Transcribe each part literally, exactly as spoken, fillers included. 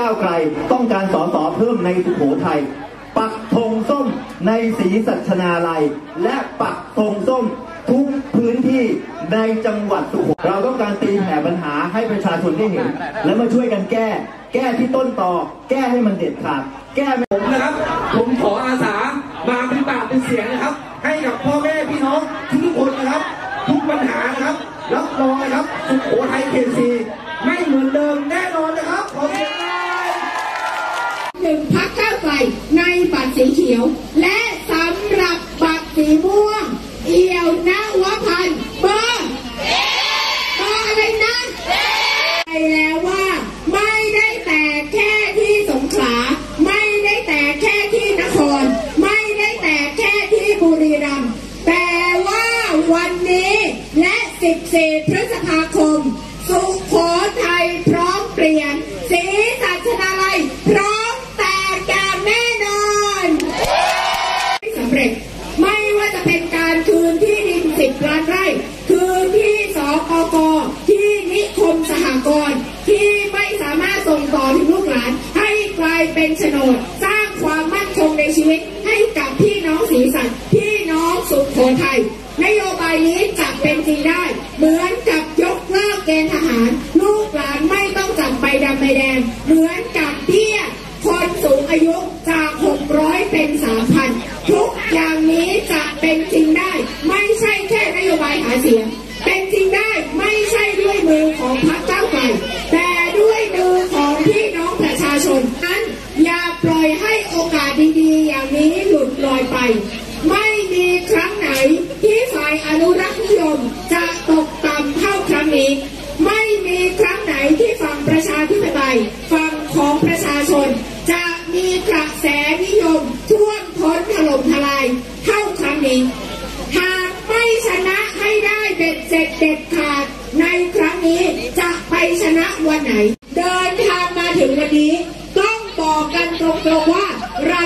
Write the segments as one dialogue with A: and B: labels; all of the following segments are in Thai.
A: าวไกลต้องการสสเพิ่มในสุโขทัยปักธงส้มในศรีสัชนาลัยและปักธงส้มทุกพื้นที่ในจังหวัดสุโขทัยเราต้องการตีแผ่ปัญหาให้ประชาชนได้เห็นและมาช่วยกันแก้แก้ที่ต้นตอแก้ให้มันเด็ดขาดแก้ผมนะครับผมขออาสามาเป็นปากเป็นเสียงนะครับให้กับพ่อแม่พี่น้องทุกคนนะครับทุกปัญหานะครับรับรองนะครับสุโขทัยเขตสี่ไม่เหมือนเดิมแน่นอนนะครับขอเสียง
B: หนึ่งพรรคก้าวไกลในบัตรสีเขียวและสำหรับบัตรสีม่วงเอี่ยวนวพันธ์เบอร์เบอร์อะไรนะไปแล้วว่าไม่ได้แต่แค่ที่สงขลาไม่ได้แต่แค่ที่นครไม่ได้แต่แค่ที่บุรีรัมย์แต่ว่าวันนี้และสิบสี่พฤษภาคมสุโขทัยพร้อมเปลี่ยนศรีสัชนาลัยพร้อมแตกอย่างแน่นอนสำเร็จไม่ว่าจะเป็นการคืนที่ดินสิบล้านไร่คืนที่สกกที่นิคมสหกรณ์ที่ไม่สามารถส่งต่อถึงลูกหลานให้กลายเป็นโฉนดสร้างความมั่นคงในชีวิตให้กับพี่น้องศรีสัชพี่น้องสุโขทัยนโยบายนี้จะเป็นจริงได้เหมือนกับยกเลิกเกณฑ์ทหารลูกหลานไม่ต้องจับใบดำใบแดงเหมือนกับเบี้ยคนสูงอายุจากหกร้อยเป็นสามพันทุกอย่างนี้จะเป็นจริงได้ไม่ใช่แค่นโยบายหาเสียงเป็นจริงได้ไม่ใช่ด้วยมือของพรรคก้าวไกลแต่ด้วยมือของพี่น้องประชาชนนั้นอย่าปล่อยให้โอกาสดีๆอย่างนี้หลุดลอยไปไม่มีครั้งไหนที่ฝ่ายอนุรักษ์นิยมจะตกต่ำเท่าครั้งนี้ไม่มีครั้งไหนที่ฝั่งประชาธิปไตยฝั่งของประชาชนจะมีกระแสนิยมท่วมท้นถล่มทลายเท่าครั้งนี้หากไม่ชนะให้ได้เบ็ดเสร็จเด็ดขาดในครั้งนี้จะไปชนะวันไหนเดินทางมาถึงวันนี้ต้องบอกกันตรงๆว่าเรา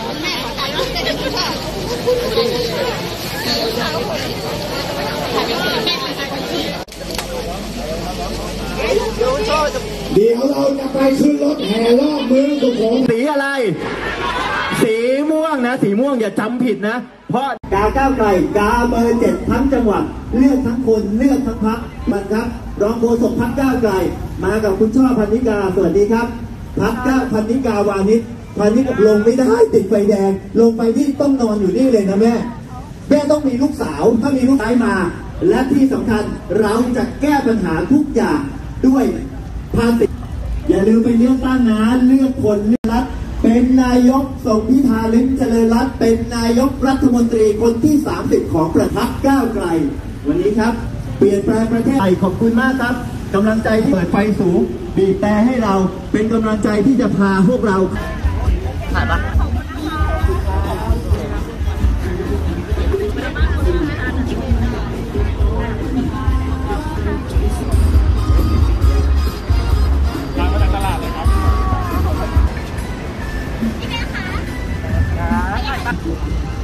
C: เดี๋ยวเราจะไปขึ้นรถแห่รอบเมืองสุโขทัย
A: สีอะไรสีม่วงนะสีม่วงอย่าจำผิดนะเพราะกาก้าวไกลกาเบอร์เจ็ดทั้งจังหวัดเลือกทั้งคนเลือกทั้งพรรคมันครับรองโฆษกพรรคก้าวไกลมากับคุณช่อพันนิกาสวัสดีครับพรรคก้าวพันนิกาวานิชพันนิกาลงไม่ได้ติดไฟแดงลงไปที่ต้องนอนอยู่นี่เลยนะแม่แม่ต้องมีลูกสาวถ้ามีลูกชายมาและที่สำคัญเราจะแก้ปัญหาทุกอย่างด้วยภาษีอย่าลืมไปเลือกตั้งนะเลือกคนเลือกรัฐเป็นนายกส่งพิธาลิ้มเจริญรัตน์เป็นนายกรัฐมนตรีคนที่สามสิบของประเทศก้าวไกลวันนี้ครับเปลี่ยนแปลงประเทศไทยขอบคุณมากครับกำลังใจที่เปิดไฟสูงบีบแต่ให้เราเป็นกำลังใจที่จะพาพวกเราถ่ายปะ
D: พี่แม่คะ